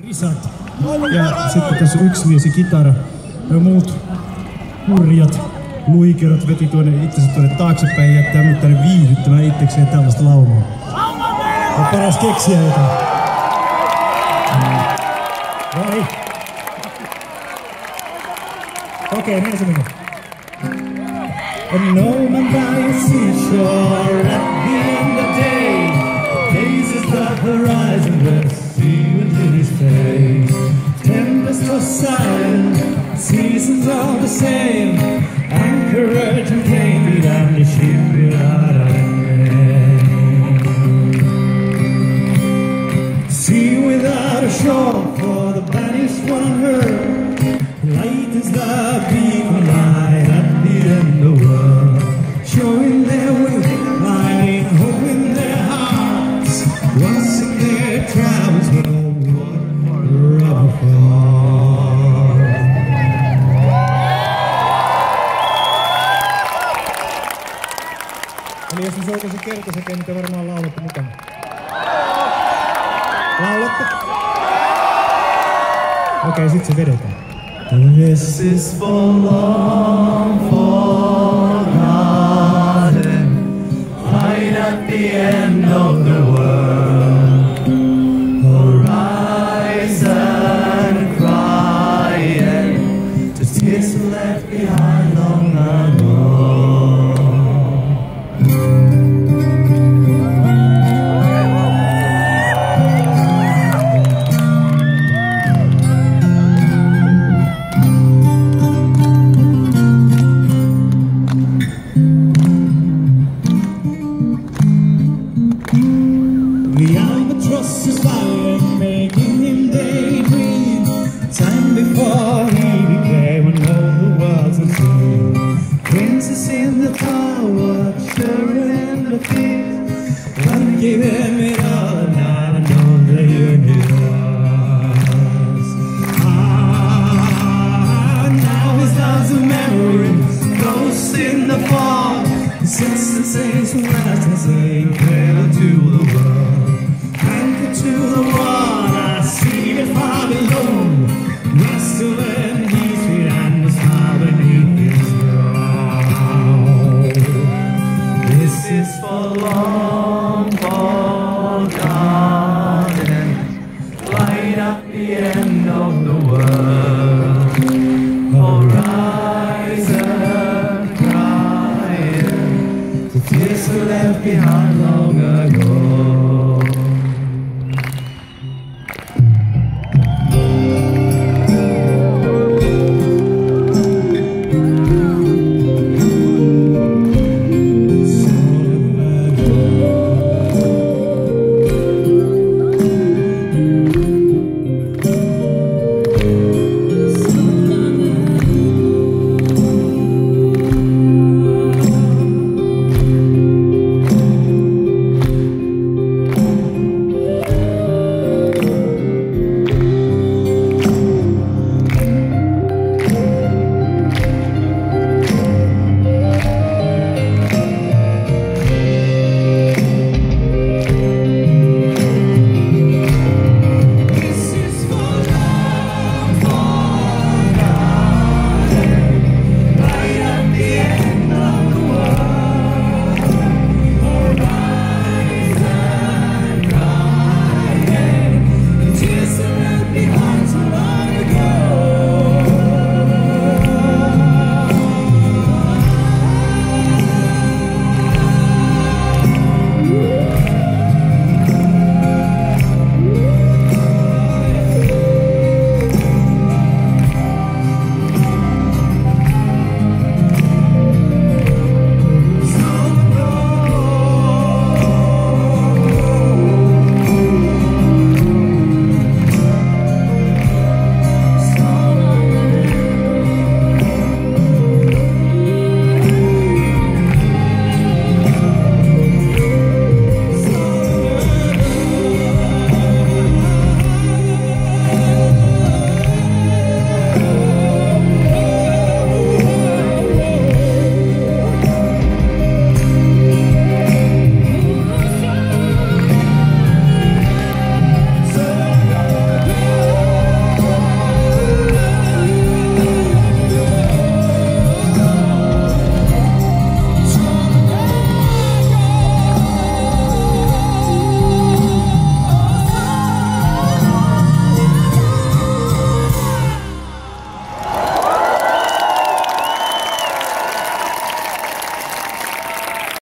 Risat. Ja sitten tässä yksi viesi kitara ja muut hurjat luikerot veti itsensä tuonne taaksepäin ja jättää mut tänne viihdyttämään itsekseen tällaista laumaa. On paras keksiä jotain. No niin. Okei, näin se menee. And no man by a seashore at the end of the day gazes the horizon with sea within his face. Tempest was silent, seasons all the same. Anchorage and painted and the ship without a name. Sea without a shore for the banished one unheard. Light is the beacon light at the end of the world, showing their way, finding hope in their hearts, once in their travels home, rubber fall. Eli jos mä soitaisin kertosäkeen, niin te varmaan laulatte mukana. Laulatte? Okei, sit se vedetään. This is for long forgotten, light at the end of the world, horizon crying, to tears left behind long ago. The albatross is flying, making him daydream. Time before he became and all the world's unseen. Princess in the tower, sure in the field. One gave him it all, and I know they earned his loss. Now his love's a memory, ghosts in the fog. Sits and sings the last and saying farewell to the world. To the water, see it far below. Rustle and he's sweet and the star beneath his brow. This is for long forgotten, light up the end of the world, horizon crying, the tears were left behind long ago.